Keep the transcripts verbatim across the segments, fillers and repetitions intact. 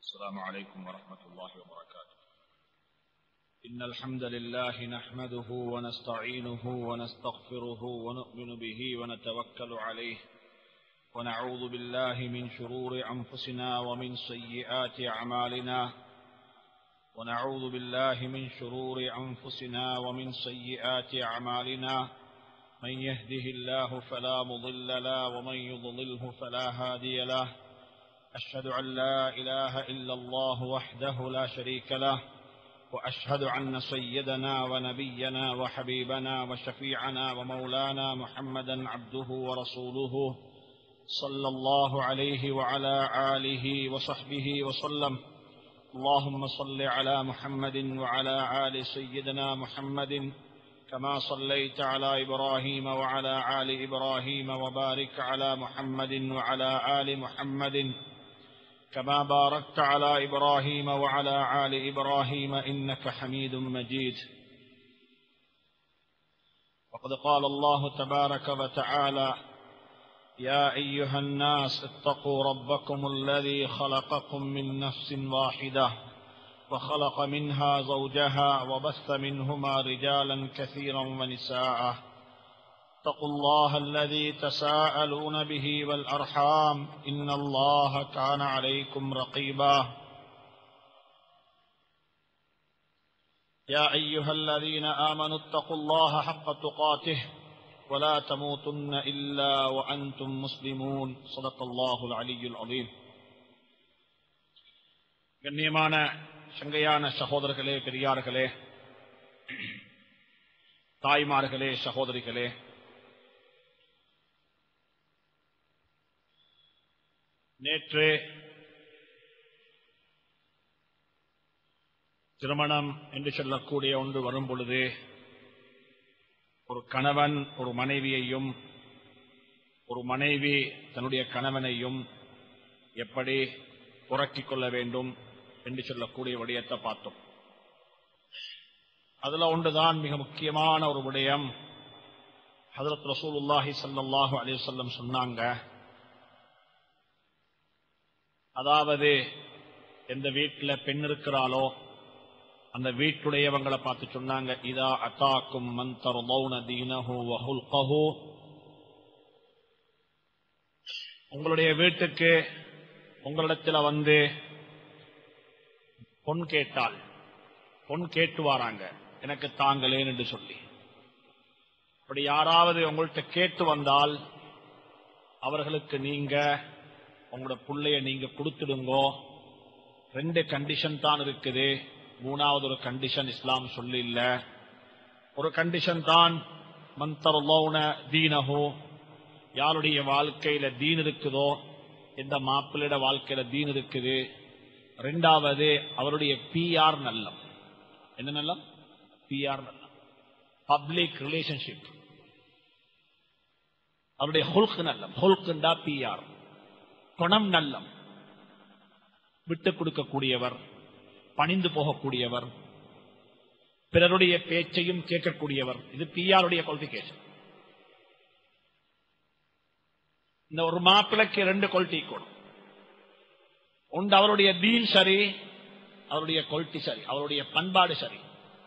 السلام عليكم ورحمة الله وبركاته. إن الحمد لله نحمده ونستعينه ونستغفره ونؤمن به ونتوكل عليه ونعوذ بالله من شرور أنفسنا ومن سيئات أعمالنا ونعوذ بالله من شرور أنفسنا ومن سيئات أعمالنا من يهده الله فلا مضل له ومن يضلله فلا هادي له. أشهد أن لا إله إلا الله وحده لا شريك له وأشهد أن سيدنا ونبينا وحبيبنا وشفيعنا ومولانا محمدا عبده ورسوله صلى الله عليه وعلى آله وصحبه وسلم. اللهم صل على محمد وعلى آل سيدنا محمد كما صليت على إبراهيم وعلى آل إبراهيم وبارك على محمد وعلى آل محمد كما باركت على إبراهيم وعلى آل إبراهيم إنك حميد مجيد. وقد قال الله تبارك وتعالى: يا أيها الناس اتقوا ربكم الذي خلقكم من نفس واحدة وخلق منها زوجها وبث منهما رجالا كثيرا ونساء. اتقوا الله الذي تساءلون به والأرحام إن الله كان عليكم رقيبا. يا أيها الذين آمنوا اتقوا الله حق تقاته ولا تموتن إلا وأنتم مسلمون. صدق الله العلي العظيم. கண்ணியமான சங்கையான சகோதரர்களே, பெரியார்களே, தாய்மார்களே, சகோதரிகளே, நேற்று திருமணம் என்று சொல்லக்கூடிய ஒன்று வரும் பொழுது ஒரு கணவன் ஒரு மனைவியையும் ஒரு மனைவி தன்னுடைய கணவனையும் எப்படி உறக்கிக் கொள்ள வேண்டும் என்று சொல்லக்கூடிய விடயத்தை பார்த்தோம். அதுல ஒன்றுதான் மிக முக்கியமான ஒரு விடயம். ஹஜ்ரத் ரசூலுல்லாஹி ஸல்லல்லாஹு அலைஹி வஸல்லம் சொன்னாங்க, அதாவது எந்த வீட்டில் பெண் இருக்கிறாளோ அந்த வீட்டுடையவங்களை பார்த்து சொன்னாங்க, இதா அதாக்கும் மன் தர்தௌன தீனஹு வ ஹுல்கஹு, உங்களுடைய வீட்டுக்கு உங்களிடத்தில் வந்து பொன் கேட்டால் பொன் கேட்டு வராங்க, எனக்கு தாங்களேன் என்று சொல்லி. அப்படி யாராவது உங்கள்கிட்ட கேட்டு வந்தால் அவர்களுக்கு நீங்க உங்களோட புள்ளைய நீங்க கொடுத்துடுங்கோ. ரெண்டு கண்டிஷன் தான் இருக்குது. மூணாவது ஒரு கண்டிஷன் இஸ்லாம் சொல்லி இல்ல. ஒரு கண்டிஷன் தான் மன் தர்லௌன தீனஹு, யாருடைய வாழ்க்கையில தீன் இருக்குதோ, எந்த மாப்பிள்ளையோட வாழ்க்கையில தீன் இருக்குது. ரெண்டாவது அவருடைய பிஆர் நல்லம். என்ன நல்லம்? பிஆர் நல்லம், பப்ளிக் ரிலேஷன்ஷிப். அவருடைய ஹுல்க் நல்லம். ஹுல்க்ண்டா பிஆர், குணம் நல்லம், விட்டு கொடுக்கக்கூடியவர், பணிந்து போகக்கூடியவர், பிறருடைய பேச்சையும் கேட்கக்கூடியவர். இது பிஆருடைய குவாலிபிகேஷன். இந்த ஒரு மாப்பிளைக்கு ரெண்டு குவாலிட்டி கூடும். ஒன்று அவருடைய தீன் சரி, அவருடைய குவாலிட்டி சரி, அவருடைய பண்பாடு சரி.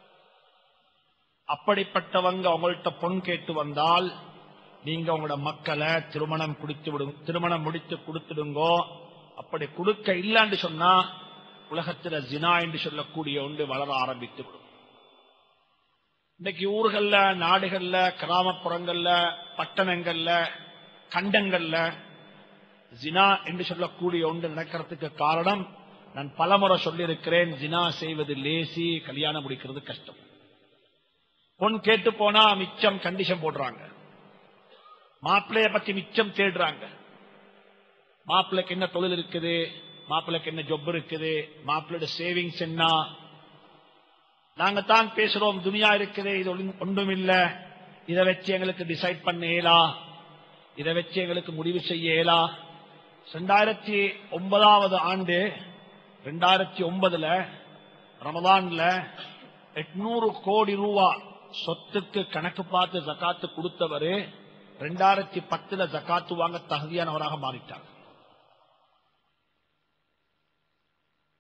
அப்படிப்பட்டவங்க உங்கள்கிட்ட பொன் கேட்டு வந்தால் நீங்க உங்களோட மக்களை திருமணம் குடித்து விடு திருமணம் முடித்து கொடுத்துடுங்கோ. அப்படி கொடுக்க இல்லைன்னு சொன்னா உலகத்தில் ஜினா என்று சொல்லக்கூடிய ஒன்று வளர ஆரம்பித்து விடும். இன்னைக்கு ஊர்கள்ல, நாடுகள்ல, கிராமப்புறங்கள்ல, பட்டணங்கள்ல, கண்டங்கள்ல ஜினா என்று சொல்லக்கூடிய ஒன்று நடக்கிறதுக்கு காரணம், நான் பலமுறை சொல்லியிருக்கிறேன், ஜினா செய்வது லேசி, கல்யாணம் முடிக்கிறது கஷ்டம். பொன் கேட்டு போனா மிச்சம் கண்டிஷன் போடுறாங்க, மாப்பிள்ளைய பத்தி மிச்சம் தேடுறாங்க. மாப்பிள்ளைக்கு என்ன தொழில் இருக்குது, மாப்பிள்ளைக்கு என்ன ஜொப் இருக்குது, மாப்பிள்ளையோட சேவிங்ஸ் என்ன. நாங்க தான் பேசுறோம் துனியா இருக்குது, இது ஒன்றும் இல்ல, இதை வச்சு எங்களுக்கு டிசைட் பண்ண இயலா, இதை வச்சு எங்களுக்கு முடிவு செய்ய இயலா. ரெண்டாயிரத்தி ஒன்பதாவது ஆண்டு ரெண்டாயிரத்தி ஒன்பதுல ரமதான்ல எட்நூறு கோடி ரூபா சொத்துக்கு கணக்கு பார்த்து ஜகாத்து கொடுத்தவரு ரெண்டாயிரத்தி பத்துல ஜகாத்து வாங்க தகுதியானவராக மாறிட்டாங்க.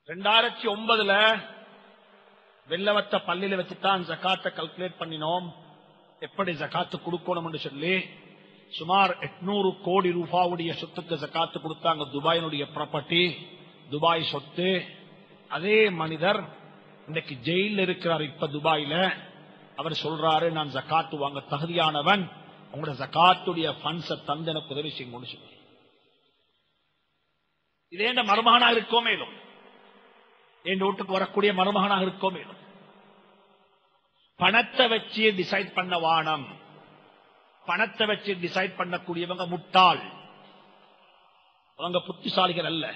ரெண்டாயிரத்தி ஒன்பதுல வெள்ளவத்த பள்ளியில வச்சுதான் ஜகாத்தை கல்குலேட் பண்ணினோம். எப்படி ஜகாத்து கொடுக்கணும் என்று சொல்லி சுமார் எட்நூறு கோடி ரூபாவுடைய சொத்துக்கு ஜகாத்து கொடுத்தாங்க. துபாயினுடைய ப்ராப்பர்ட்டி, துபாய் சொத்து. அதே மனிதர் இன்னைக்கு ஜெயில இருக்கிறார். இப்ப துபாயில அவர் சொல்றாரு, நான் ஜகாத்து வாங்க தகுதியானவன், உங்களோட ஜகாத்துடைய பண்ட்ஸை தந்து எனக்கு உதவி செய்யுங்க சொல்லி. இதே இந்த மருமகனாக இருக்கோ மேலும், என் வீட்டுக்கு வரக்கூடிய மருமகனாக இருக்கோ மேலும், பணத்தை வச்சு டிசைட் பண்ண வானம். பணத்தை வச்சு டிசைட் பண்ணக்கூடியவங்க முட்டாள், அவங்க புத்திசாலிகள் அல்ல.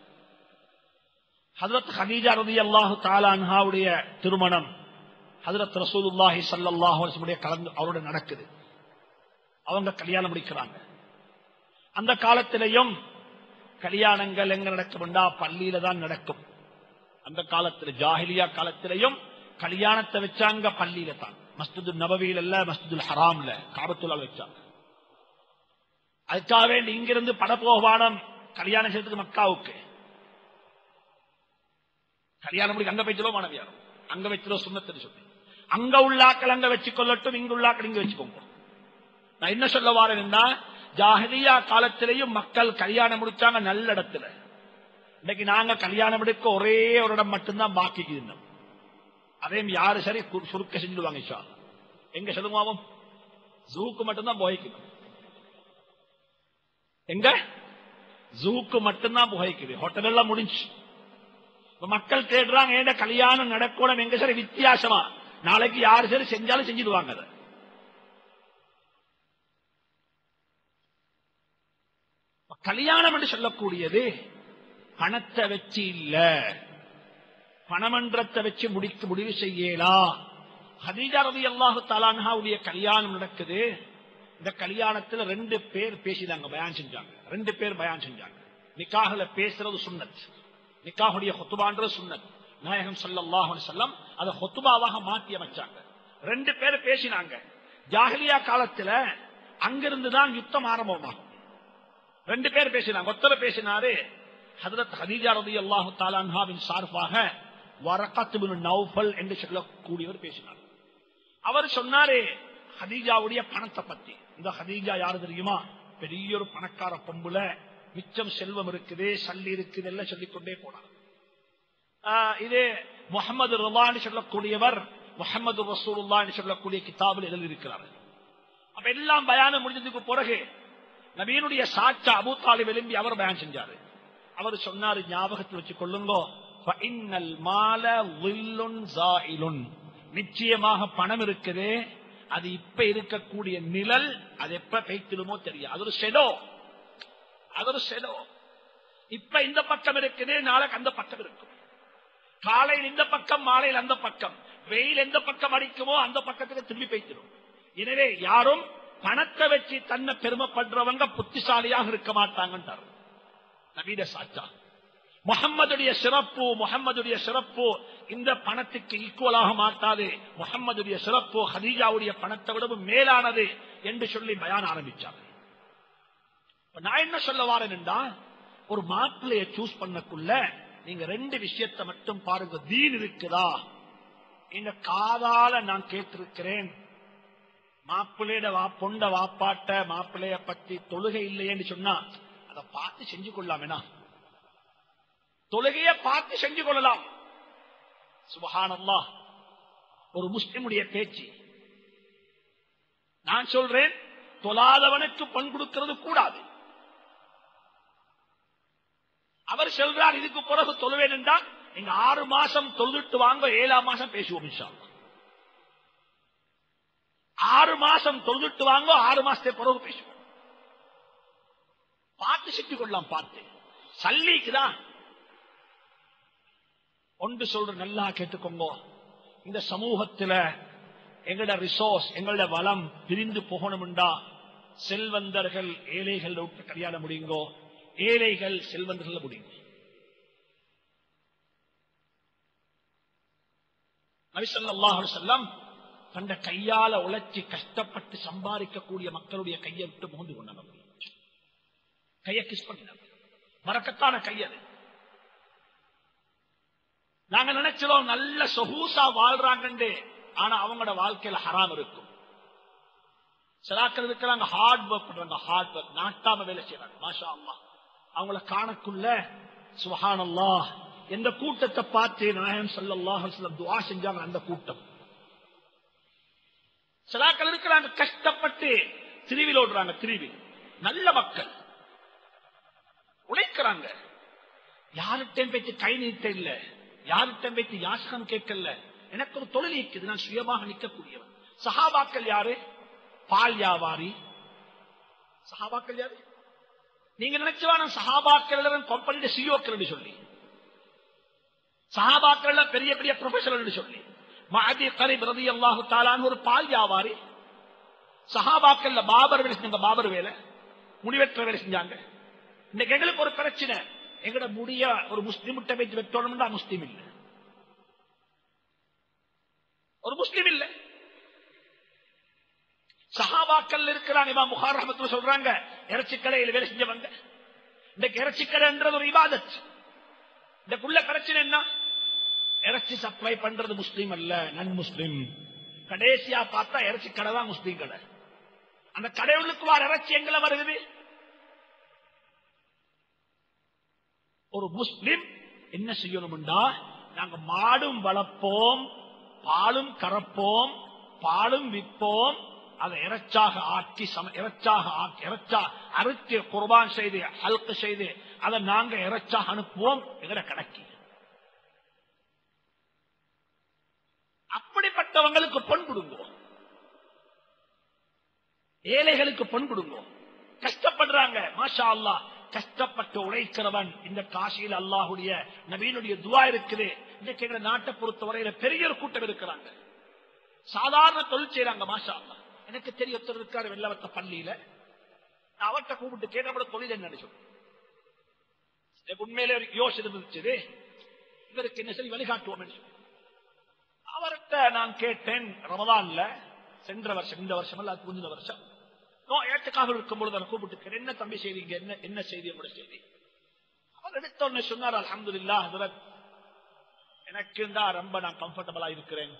ஹஜ்ரத் ஹதீஜா ரலியல்லாஹு தஆலா அன்ஹாவுடைய திருமணம் ஹஜ்ரத் ரசூலுல்லாஹி ஸல்லல்லாஹு அலைஹி வஸல்லம் கலந்து அவரோட நடக்குது. அவங்க கல்யாணம் முடிக்கிறாங்க. அந்த காலத்திலேயும் கல்யாணங்கள் எங்க நடக்கும்டா பள்ளியில தான் நடக்கும். அந்த காலத்தில் ஜாஹிலியா காலத்திலேயும் கல்யாணத்தை வச்சாங்க பள்ளியில தான். மஸ்ஜிது நபவியில் அல்ல, மஸ்ஜிதுல் ஹராம்ல காபத்துல்லாஹ் வச்சாங்க. அதுக்காக வேண்டி இங்கிருந்து பட போகவானம் கல்யாணம் செய்யறதுக்கு மக்காவுக்கு கல்யாணம் முடிக்க அங்க போயிச்சலோ மாணவியாரும் அங்க வச்சதோ சுண்ணத்துன்னு சொல்லி அங்க உள்ளாக்கள் அங்க வச்சு கொள்ளட்டும், இங்க உள்ளாக்கள் இங்க வச்சுக்கோங்க. நான் என்ன சொல்ல வாரேன்னா, ஜாஹிலியா காலத்திலேயும் மக்கள் கல்யாணம் முடிச்சாங்க நல்ல இடத்துல. இன்னைக்கு நாங்க கல்யாணம் எடுக்க ஒரே ஒரு இடம் மட்டும்தான் பாக்கி இருந்தோம். அதையும் யாரு சரி சுருக்க செஞ்சுடுவாங்க. இஷா எங்க சொல்லுவாவும் ஜூக்கு மட்டும்தான் புகைக்கணும். எங்க ஜூக்கு மட்டும்தான் புகைக்குது. ஹோட்டல் எல்லாம் முடிஞ்சு. மக்கள் தேடுறாங்க ஏன் கல்யாணம் நடக்கணும் எங்க சரி வித்தியாசமா, நாளைக்கு யாரு சரி செஞ்சாலும் செஞ்சிடுவாங்க. அதை கல்யாணம் என்று சொல்லக்கூடியது பணத்தை வச்சு இல்ல, பணமன்றத்தை வச்சு முடிக்க முடிவு செய்யலா. ஹதீஜா ரலியல்லாஹு தஆலா அன்ஹாவுடைய கல்யாணம் நடக்குது. இந்த கல்யாணத்துல ரெண்டு பேர் பேசினாங்க, பயான் செஞ்சாங்க. ரெண்டு பேர் பயான் செஞ்சாங்க. நிக்காஹ்ல பேசுறது சுன்னத், நிக்காஹுடைய ஹுத்பான்றது சுன்னத். நாயகம் ஸல்லல்லாஹு அலைஹி வஸல்லம் அதை ஹுத்பாவாக மாற்றி அமைச்சாங்க. ரெண்டு பேர் பேசினாங்க. ஜாஹிலியா காலத்துல அங்கிருந்துதான் யுத்தம் ஆரம்பமாகும். ரெண்டு பேர் பேசினாங்க. ஒருத்தர் பேசினாரு ஹஜ்ரத் ஹதீஜா ரலியல்லாஹு தஆலா அன்ஹாவின் சார்பாக வரகத் இப்னு நௌஃபல் என்று சொல்லக்கூடியவர் பேசினார். அவர் சொன்னாரு ஹதீஜாவுடைய பணத்தை பத்தி. இந்த ஹதீஜா யாரு தெரியுமா? பெரிய ஒரு பணக்கார பொம்புல, மிச்சம் செல்வம் இருக்குது, சல்லி இருக்குது எல்லாம் சொல்லிக்கொண்டே போனார். இது முஹம்மது ரலியல்லாஹு சொல்லக்கூடியவர் முஹம்மது ரசூலுல்லாஹி சொல்லக்கூடிய கிதாபில் எழுதியிருக்கிறார். அப்ப எல்லாம் பயானம் முடிஞ்சதுக்கு பிறகு நபியினுடைய சாட்சா அபூ தாலிப் எழும்பி அவர் பயான் செஞ்சாரு. அவர் சொன்னாரு, ஞாபகத்தில் வச்சு கொள்ளுங்க, நிச்சயமாக பணம் இருக்குது, அது இப்ப இருக்கக்கூடிய நிழல், அது எப்ப பெய்த்திடுமோ தெரியும். அது ஒரு ஷெடோ, அது ஒரு ஷெடோ. இப்ப இந்த பக்கம் இருக்குது, நாளைக்கு அந்த பக்கம் இருக்கும். காலையில் இந்த பக்கம், மாலையில் அந்த பக்கம். வெயில் எந்த பக்கம் அடிக்குமோ அந்த பக்கத்துக்கு திரும்பி பெய்த்திடும். எனவே யாரும் பணத்தை வச்சு தன்னை பெருமைப்படுறவங்க புத்திசாலியாக இருக்க மாட்டாங்கன்றார் நபீட சாச்சா. முஹம்மதுடைய சிறப்பு, முஹம்மதுடைய சிறப்பு இந்த பணத்துக்கு ஈக்குவலாக மாட்டாது. முஹம்மதுடைய சிறப்பு ஹதீஜாவுடைய பணத்தை விடவும் மேலானது என்று சொல்லி பயான் ஆரம்பிச்சார். நான் என்ன சொல்ல வாரேன் என்றா, ஒரு மாப்பிள்ளைய சூஸ் பண்ணக்குள்ள நீங்க ரெண்டு விஷயத்தை மட்டும் பாருங்க. தீன் இருக்குதா? இந்த காதால நான் கேட்டிருக்கிறேன், மாப்பிள்ளையோட வா பொண்ட வாப்பாட்ட மாப்பிள்ளைய பத்தி தொழுகை இல்லையேன்னு சொன்னா அதை பார்த்து செஞ்சு கொள்ளலாமேனா? தொழுகைய பார்த்து செஞ்சு கொள்ளலாம். சுப்ஹானல்லாஹ், ஒரு முஸ்லிமுடைய பேச்சு. நான் சொல்றேன், தொழாதவனுக்கு பண் கொடுக்கிறது கூடாது. அவர் சொல்றார், இதுக்கு பிறகு தொழுவேன் என்றால் நீங்க ஆறு மாசம் தொழுதுட்டு வாங்க, ஏழாம் மாசம் பேசுவோம் இன்ஷா அல்லாஹ். ஆறு மாசம் தொழுதுட்டு வாங்க, ஆறு மாசத்தை பிறகு பேசுவோம். பார்த்து செஞ்சு கொள்ளலாம். பார்த்து சல்லிக்குதான் ஒன்று சொல்ற, நல்லா கேட்டுக்கோங்க. இந்த சமூகத்துல எங்களோட ரிசோர்ஸ், எங்களோட வளம் பிரிந்து போகணும்டா செல்வந்தர்கள் ஏழைகள் விட்டு கல்யாணம் முடியுங்கோ, ஏழைகள் செல்வந்தர்கள் முடியுங்க. நபி ஸல்லல்லாஹு அலைஹி வஸல்லம் தந்த கையால உழைச்சி கஷ்டப்பட்டு சம்பாதிக்கக்கூடிய மக்களுடைய கையை விட்டு முகந்து கொண்டாங்க. கையை கிஸ் பண்ணினாங்க. மறக்கத்தான கையது. நாங்க நினைச்சிரோம் நல்ல சொகூசா வாழ்றாங்க, ஆனா அவங்களோட வாழ்க்கையில ஹராம் இருக்கும். சிலாக்கள் இருக்கிறாங்க ஹார்ட் ஒர்க் பண்றாங்க, ஹார்ட் ஒர்க் நாட்டாம வேலை செய்யறாங்க. மாஷா அல்லாஹ் அவங்கள காணக்குள்ள சுப்ஹானல்லாஹ். எந்த கூட்டத்தை பார்த்து நாயகம் ஸல்லல்லாஹு அலைஹி வஸல்லம் துஆ செஞ்சாங்க, அந்த கூட்டம். சிலாக்கள் இருக்கிறாங்க கஷ்டப்பட்டு திருவில் ஓடுறாங்க, திருவில் நல்ல மக்கள் உழைக்கிறாங்க, யார்கிட்டையும் பேச்சு கை நீட்ட இல்ல, யார்கிட்டையும் பேச்சு யாசகம் கேட்கல. எனக்கு ஒரு தொழில் இருக்குது, நான் சுயமாக நிற்கக்கூடியவன். சஹாபாக்கள் யாரு? பால் வியாபாரி. சஹாபாக்கள் யாரு? நீங்க நினைச்சுவான சஹாபாக்கள் கம்பெனியோட சிஇஓக்கள் சொல்லி, சஹாபாக்கள் பெரிய பெரிய ப்ரொஃபஷனல் சொல்லி. மஅதி கரீப் ரலியல்லாஹு தஆலா ஒரு பால் வியாபாரி. சஹாபாக்கள் பாபர் வேலை செஞ்சாங்க, பாபர் வேலை முடிவெற்ற வேலை செஞ்சாங்க. இன்னைக்கு எங்களுக்கு ஒரு பிரச்சனை, எங்கட முடிய ஒரு முஸ்லிம் வச்சு வெட்டணும்னா முஸ்லீம் இல்ல, ஒரு முஸ்லீம் இல்ல. சஹாபாக்கள் இருக்கிறாங்க. இமாம் புகாரி ரஹ்மத்துல்லாஹி சொல்றாங்க, இறைச்சி கடையில் வேலை செஞ்சவங்க. இன்னைக்கு இறைச்சி கடைன்றது ஒரு இபாதத். இதுக்குள்ள பிரச்சனை என்ன? இறைச்சி சப்ளை பண்றது முஸ்லீம் அல்ல, நன் முஸ்லிம். கடைசியா பார்த்தா இறைச்சி கடை தான் முஸ்லீம் கடை. அந்த கடைகளுக்கு வர இறைச்சி எங்களை வருகிறது. ஒரு முஸ்லிம் என்ன செய்யணும்டா, நாங்க மாடும் வளர்ப்போம், பாலும் கறப்போம், பாலும் விற்போம், அதை இறைச்சாக ஆக்கி இறைச்சாக இறைச்சா அறுத்து குர்பான் செய்து ஹல்க் செய்து அதை நாங்க இறைச்சாக அனுப்புவோம் எங்கட கணக்கு. அப்படிப்பட்டவங்களுக்கு பொன் கொடுங்கோம், ஏழைகளுக்கு பொன் கொடுங்கோம். கஷ்டப்படுறாங்க, மாஷா அல்லாஹ். கஷ்டப்பட்டு உழைக்கிறவன் இந்த காசியில் அல்லாஹுடைய நபியினுடைய துஆ இருக்குது. இன்னைக்கு எங்க நாட்டை பொறுத்தவரையில பெரிய ஒரு கூட்டம் இருக்கிறாங்க, சாதாரண தொழில் செய்யறாங்க, மாஷா அல்லாஹ். எனக்கு தெரிய ஒருத்தர் இருக்காரு வெள்ளவத்த பள்ளியில, நான் அவர்கிட்ட கூப்பிட்டு கேட்ட நம்மளோட தொழில் என்ன சொல்லி, உண்மையிலே யோசனை இருந்துச்சு, இவருக்கு என்ன சரி வழிகாட்டுவோம். அவர்கிட்ட நான் கேட்டேன், ரமதான்ல சென்ற வருஷம், இந்த வருஷம் அல்ல முந்தின வருஷம் ஏற்றுக்காக இருக்கும் பொழுது நான் கூப்பிட்டு என்ன தம்பி செய்றீங்க, என்ன என்ன செய்தி உங்களோட செய்தி. அவர் எடுத்த உடனே சொன்னார், அல்ஹம்துலில்லாஹ் ஹஜ்ரத், எனக்கு தான் ரொம்ப நான் கம்ஃபர்டபிளா இருக்கிறேன்.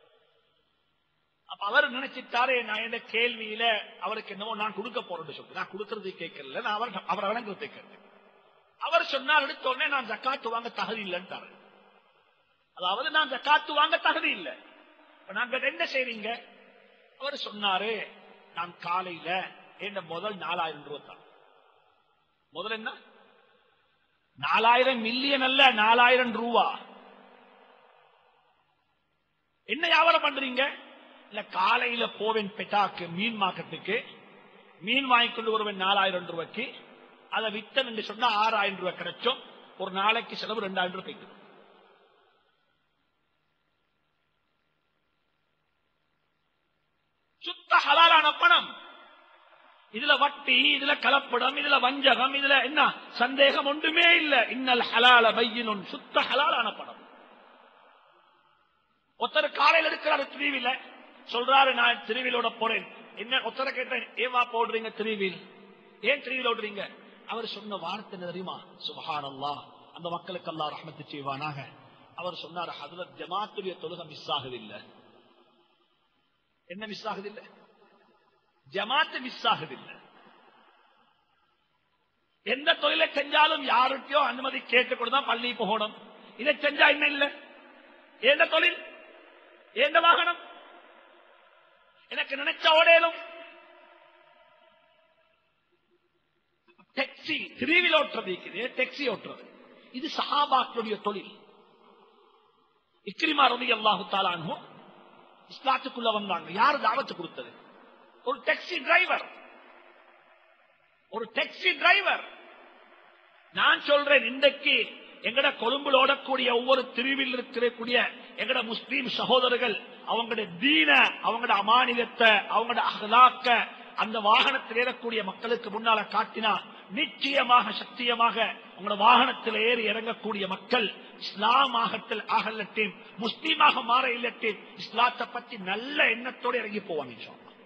அப்ப அவர் நினைச்சிட்டாரு நான் என்ன கேள்வியில அவருக்கு என்னவோ நான் கொடுக்க போறேன்னு சொல்லி, நான் கொடுக்கறது கேட்கல, நான் அவர் அவர் வழங்குறதை கேட்கிறேன். அவர் சொன்னார் எடுத்த உடனே நான் ஜக்காத்து வாங்க தகுதி இல்லைன்ட்டாரு. அதாவது நான் ஜக்காத்து வாங்க தகுதி இல்லை. நாங்க என்ன செய்றீங்க? அவர் சொன்னாரு, நான் காலையில என் முதல் நாலாயிரம் ரூபாய் தான். முதல் என்ன? நாலாயிரம் மில்லியன் அல்ல, நாலாயிரம் ரூபா. என்ன வியாபாரம் பண்றீங்க? இல்ல காலையில போவேன் பெட்டாக்கு, மீன் மார்க்கெட்டுக்கு, மீன் வாங்கி கொண்டு வருவேன் நாலாயிரம் ரூபாய்க்கு, அதை வித்தன் என்று சொன்னா ஆறாயிரம் ரூபாய் கிடைக்கும், ஒரு நாளைக்கு செலவு ரெண்டாயிரம் ரூபாய் கிடைக்கும். சுத்த ஹலாலான பணம். இதுல வட்டி, இதுல கலப்படம், இதுல வஞ்சகம், இதுல என்ன சந்தேகம் ஒன்றுமே இல்ல. இன்னல் ஹலால பையினுன், சுத்த ஹலாலான பணம். ஒருத்தர் காலையில் எடுக்கிறாரு திருவில, சொல்றாரு நான் திருவிலோட போறேன். என்ன ஒருத்தரை கேட்டேன், ஏவா போடுறீங்க திருவில், ஏன் திருவில் ஓடுறீங்க? அவர் சொன்ன வார்த்தை என்ன தெரியுமா? சுப்ஹானல்லாஹ், அந்த மக்களுக்கு அல்லாஹ் ரஹ்மத்து செய்வானாக. அவர் சொன்னார், ஹஜ்ரத் ஜமாத்துடைய தொழுகை மிஸ் ஆகுதில்லை. என்ன மிஸ் ஆகுதில்லை? ஜமாத்து மிஸ் ஆகுதில்லை. எந்த தொழிலை செஞ்சாலும் யாருக்கையோ அனுமதி கேட்டுக்கொண்டுதான் பள்ளி போகணும். இதை செஞ்சா என்ன இல்லை? எந்த தொழில், எந்த வாகனம் எனக்கு நினைச்ச ஓடேலும். டாக்ஸி திருவில் ஓட்டுறது இருக்குது, டாக்ஸி ஓட்டுறது, இது சஹாபாக்களுடைய தொழில். இக்ரிமா ரலியல்லாஹு தஆலா அன்ஹு இஸ்லாத்துக்குள்ள வந்தாங்க. யாரு தாவத்து கொடுத்தது? ஒரு டாக்ஸி டிரைவர், ஒரு டாக்ஸி டிரைவர். நான் சொல்றேன், இன்றைக்கு எங்கட கொழும்புல ஓடக்கூடிய ஒவ்வொரு திருவில் இருக்கக்கூடிய எங்கட முஸ்லீம் சகோதரர்கள் அவங்களுடைய தீன, அவங்களோட அமானிதத்தை, அவங்களோட அஹ்லாக்க அந்த வாகனத்தில் ஏறக்கூடிய மக்களுக்கு முன்னால காட்டினா நிச்சயமாக சத்தியமாக உங்களோட வாகனத்தில் ஏறி இறங்கக்கூடிய மக்கள் இஸ்லாம் ஆகத்தில் ஆகலட்டும், முஸ்லீமாக மாற இல்லட்டும், இஸ்லாத்தை பற்றி நல்ல எண்ணத்தோடு இறங்கி போவாங்க.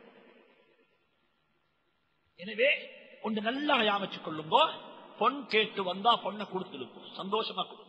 எனவே ஒன்று நல்லா யாமச்சுக் கொள்ளுங்கோ, பொன் கேட்டு வந்தா பொண்ணை கொடுத்துருக்கோம், சந்தோஷமா கொடுக்கும்.